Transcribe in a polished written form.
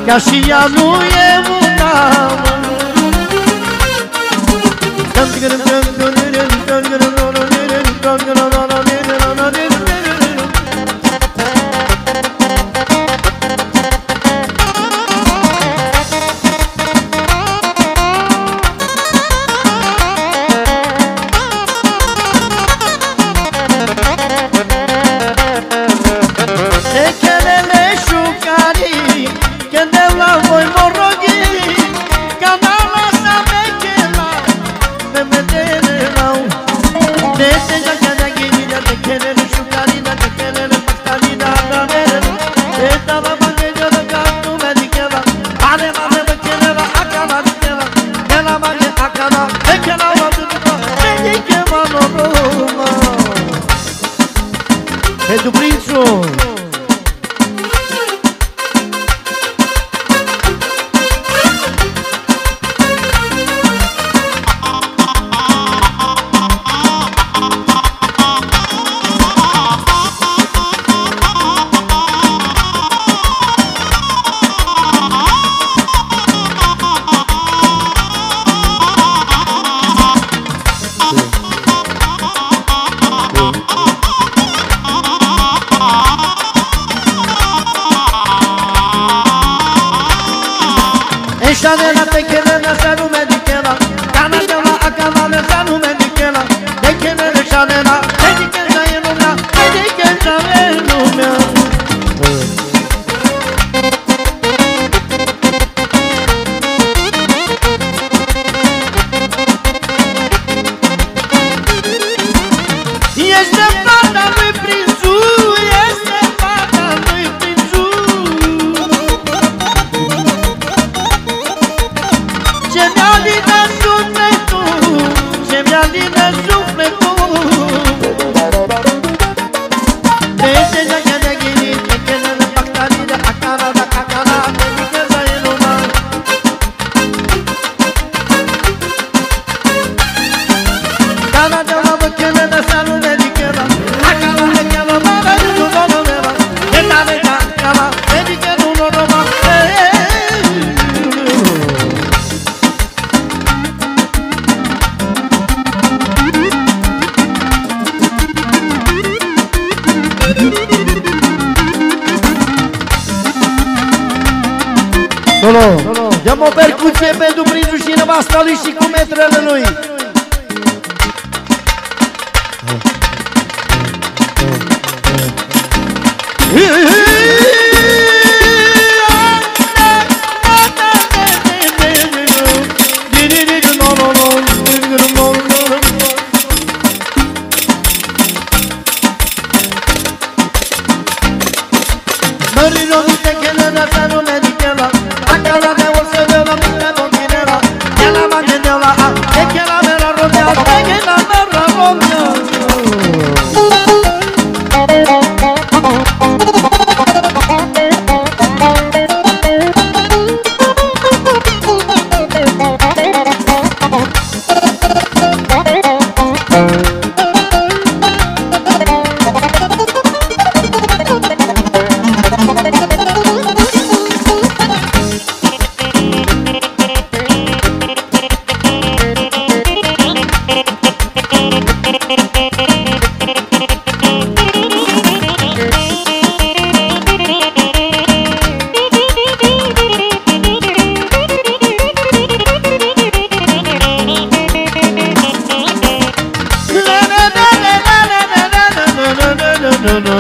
Ca și ea nu e una. Pentru prințul. Eșanela te chelena să nu me dichela, cana de la acavale să nu me dichela, de chelena eșanela, te dichela e lumea, te dichela e lumea. Este fata lui prințu, este fata lui prințu. Ce mi-a lină sufletul, ce mi-a lină sufletul. Este jaca de ghini, te chelă de bactarii de acana, de acana, te dichela e lumea. Cana de la băchelă de să nu me dichela, acana de chelă, mare de nu vă lumea. E tare ca acana, te dichela nu lumea. Solo, dăm o percuție pentru prințul și nevasta lui și cu metrele lui. No.